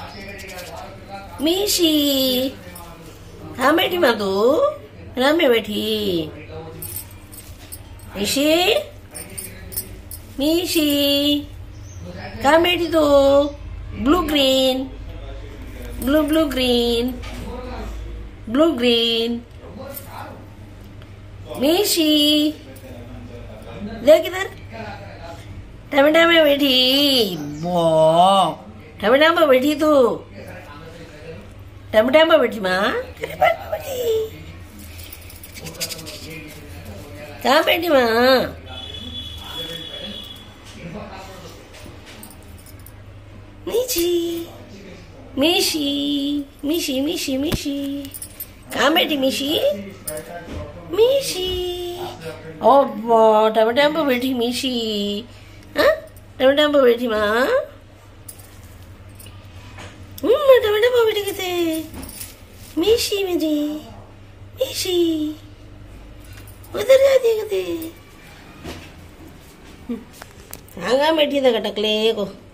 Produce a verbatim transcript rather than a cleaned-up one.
मीशी कहाँ बैठी माँ तू? राम में बैठी। मीशी मीशी कहाँ बैठी तू? Blue green blue blue green blue green. Mishi देख इधर, टमाटा में बैठी। वाह, टमाटा में बैठी तू? टमाटा में बैठी माँ? कहाँ बैठी माँ? मीशी मीशी मीशी मीशी मीशी कहाँ बैठी मीशी? मीशी ओ वाह, टमाटा में बैठी मीशी। हाँ, टमाटा में बैठी माँ। हम्म, टमाटा में बैठी किथे? मीशी मेरी मीशी उधर जाती है किथे? हाँ, बैठी था कटकले को।